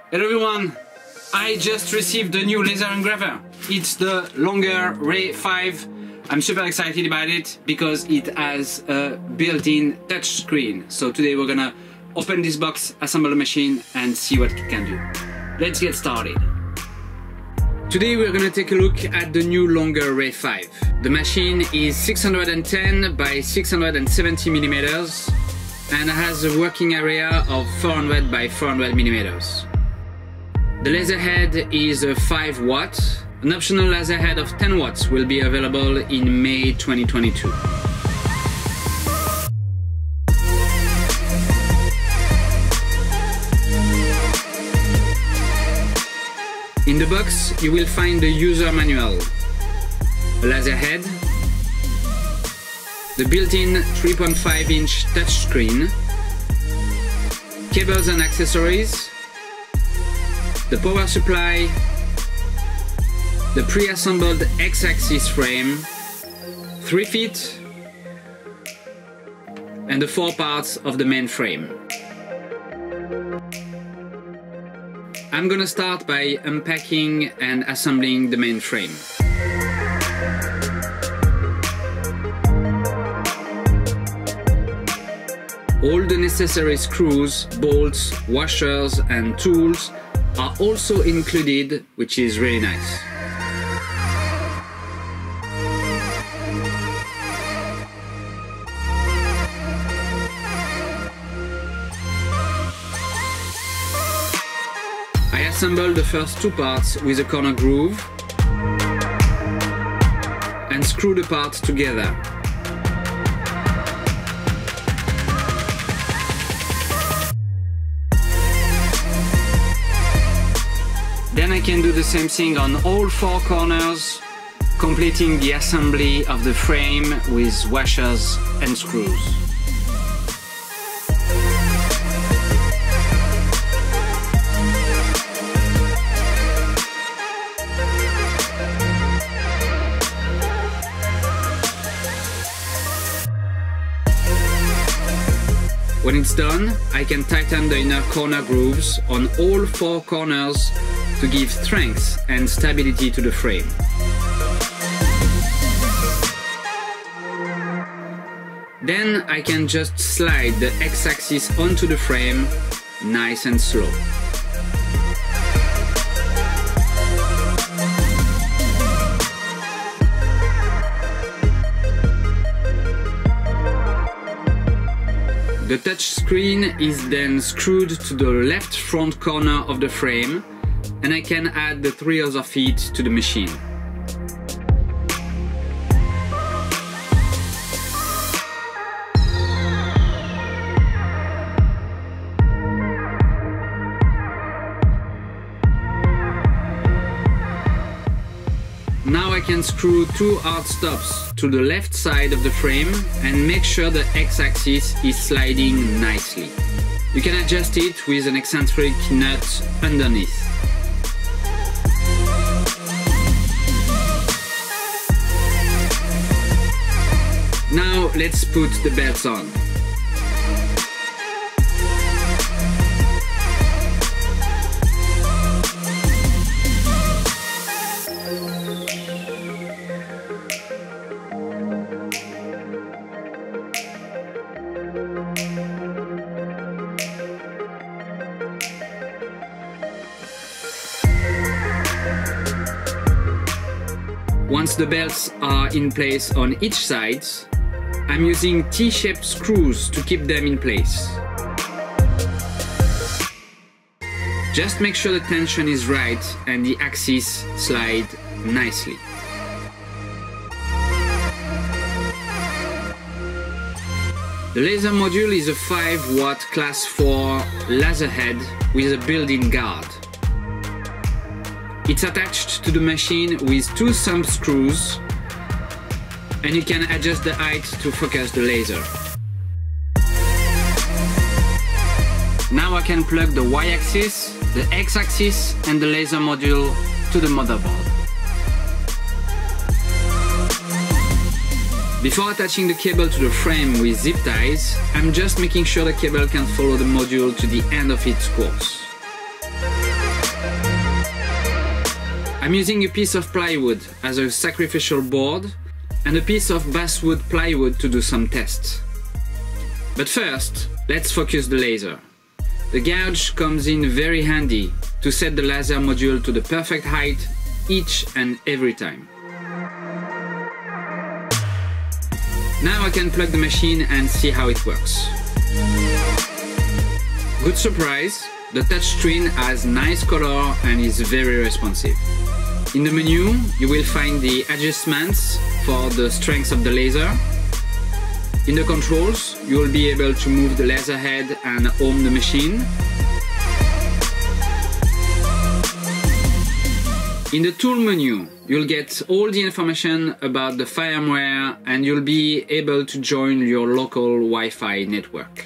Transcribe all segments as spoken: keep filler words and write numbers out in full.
Hello everyone! I just received the new laser engraver. It's the LONGER RAY five. I'm super excited about it because it has a built-in touch screen. So today we're gonna open this box, assemble the machine and see what it can do. Let's get started. Today we're gonna take a look at the new LONGER RAY five. The machine is six hundred ten by six hundred seventy millimeters and has a working area of four hundred by four hundred millimeters. The laser head is a five watt. An optional laser head of ten watts will be available in May twenty twenty-two. In the box, you will find the user manual, a laser head, the built-in three point five inch touchscreen, cables and accessories, the power supply, the pre-assembled X-axis frame, three feet, and the four parts of the main frame. I'm gonna start by unpacking and assembling the main frame. All the necessary screws, bolts, washers and tools are also included, which is really nice. I assembled the first two parts with a corner groove and screw the parts together. Then I can do the same thing on all four corners, completing the assembly of the frame with washers and screws. When it's done, I can tighten the inner corner grooves on all four corners to give strength and stability to the frame. Then I can just slide the X-axis onto the frame, nice and slow. The touch screen is then screwed to the left front corner of the frame, and I can add the three other feet to the machine. Now I can screw two hard stops to the left side of the frame and make sure the X-axis is sliding nicely. You can adjust it with an eccentric nut underneath. Now let's put the belts on. Once the belts are in place on each side, I'm using T-shaped screws to keep them in place. Just make sure the tension is right and the axis slide nicely. The laser module is a five watt class four laser head with a built-in guard. It's attached to the machine with two thumb screws, and you can adjust the height to focus the laser. Now I can plug the Y-axis, the X-axis and the laser module to the motherboard. Before attaching the cable to the frame with zip ties, I'm just making sure the cable can follow the module to the end of its course. I'm using a piece of plywood as a sacrificial board and a piece of basswood plywood to do some tests. But first, let's focus the laser. The gouge comes in very handy to set the laser module to the perfect height each and every time. Now I can plug the machine and see how it works. Good surprise, the touchscreen has nice color and is very responsive. In the menu, you will find the adjustments for the strength of the laser. In the controls, you will be able to move the laser head and home the machine. In the tool menu, you'll get all the information about the firmware and you'll be able to join your local Wi-Fi network.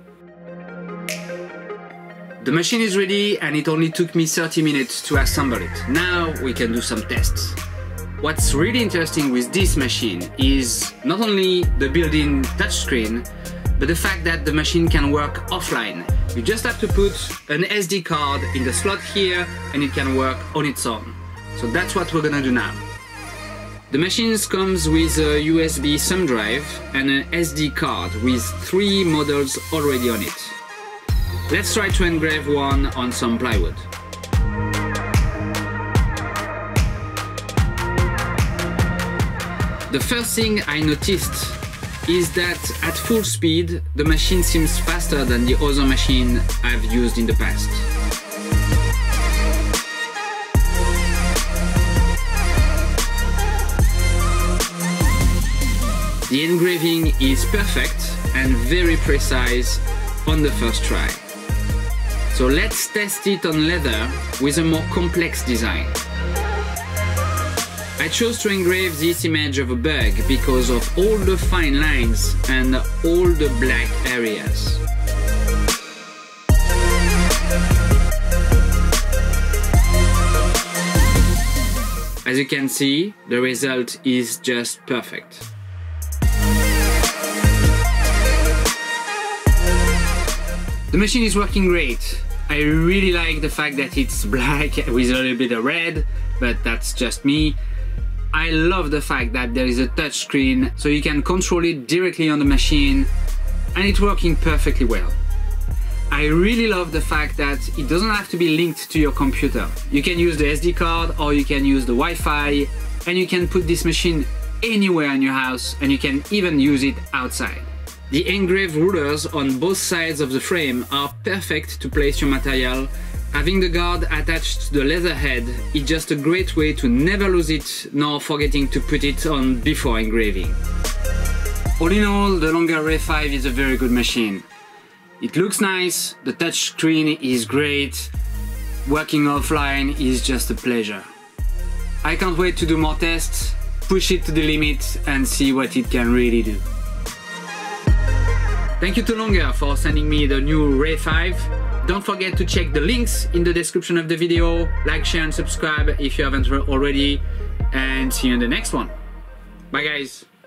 The machine is ready and it only took me thirty minutes to assemble it. Now we can do some tests. What's really interesting with this machine is not only the built-in touchscreen, but the fact that the machine can work offline. You just have to put an S D card in the slot here and it can work on its own. So that's what we're gonna do now. The machine comes with a U S B thumb drive and an S D card with three models already on it. Let's try to engrave one on some plywood. The first thing I noticed is that at full speed, the machine seems faster than the other machine I've used in the past. The engraving is perfect and very precise on the first try. So let's test it on leather with a more complex design. I chose to engrave this image of a bug because of all the fine lines and all the black areas. As you can see, the result is just perfect. The machine is working great. I really like the fact that it's black with a little bit of red, but that's just me. I love the fact that there is a touch screen so you can control it directly on the machine and it's working perfectly well. I really love the fact that it doesn't have to be linked to your computer. You can use the S D card or you can use the Wi-Fi and you can put this machine anywhere in your house and you can even use it outside. The engraved rulers on both sides of the frame are perfect to place your material. Having the guard attached to the leather head is just a great way to never lose it nor forgetting to put it on before engraving. All in all, the LONGER RAY five is a very good machine. It looks nice, the touch screen is great, working offline is just a pleasure. I can't wait to do more tests, push it to the limit and see what it can really do. Thank you to Longer for sending me the new Ray five. Don't forget to check the links in the description of the video, like, share and subscribe if you haven't already, and see you in the next one. Bye guys!